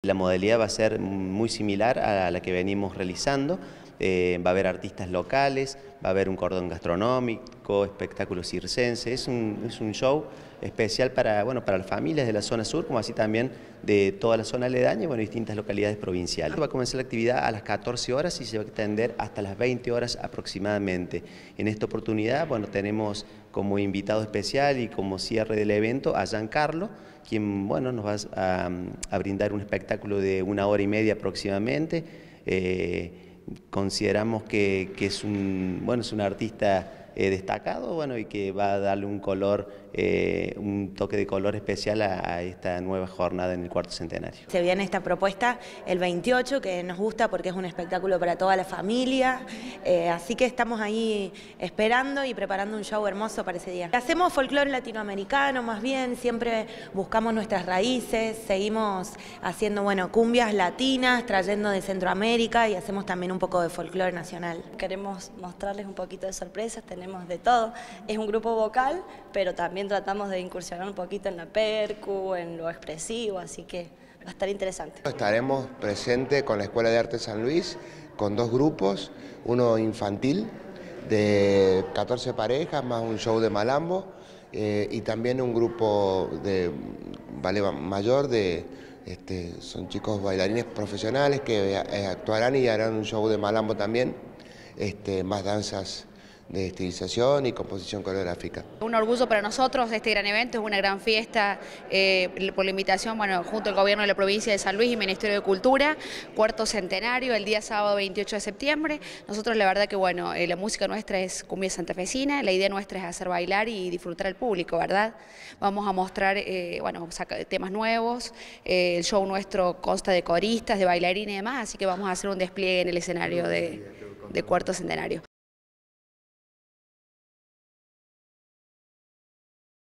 La modalidad va a ser muy similar a la que venimos realizando. Va a haber artistas locales, va a haber un cordón gastronómico, espectáculos circenses. Es un show especial para las familias de la zona sur, como así también de toda la zona aledaña y distintas localidades provinciales. Va a comenzar la actividad a las 14 horas y se va a extender hasta las 20 horas aproximadamente. En esta oportunidad tenemos como invitado especial y como cierre del evento a Giancarlo, quien nos va a brindar un espectáculo de 1 hora y media aproximadamente. Consideramos que es un artista destacado y que va a darle un toque de color especial a esta nueva jornada en el cuarto centenario. Se viene esta propuesta el 28, que nos gusta porque es un espectáculo para toda la familia, así que estamos ahí esperando y preparando un show hermoso para ese día. Hacemos folclore latinoamericano más bien, siempre buscamos nuestras raíces, seguimos haciendo cumbias latinas, trayendo de Centroamérica y hacemos también un poco de folclore nacional. Queremos mostrarles un poquito de sorpresas, tenemos de todo. Es un grupo vocal, pero también tratamos de incursionar un poquito en la percu, en lo expresivo, así que va a estar interesante. Estaremos presentes con la Escuela de Arte San Luis, con 2 grupos, uno infantil de 14 parejas, más un show de malambo, y también un grupo de ballet mayor, son chicos bailarines profesionales que actuarán y harán un show de malambo también, más danzas de estilización y composición coreográfica. Un orgullo para nosotros este gran evento, es una gran fiesta por la invitación, junto al Gobierno de la Provincia de San Luis y Ministerio de Cultura, cuarto centenario, el día sábado 28 de septiembre. Nosotros la verdad que la música nuestra es cumbia santafesina, la idea nuestra es hacer bailar y disfrutar al público, ¿verdad? Vamos a mostrar temas nuevos, el show nuestro consta de coristas, de bailarines y demás, así que vamos a hacer un despliegue en el escenario de cuarto centenario.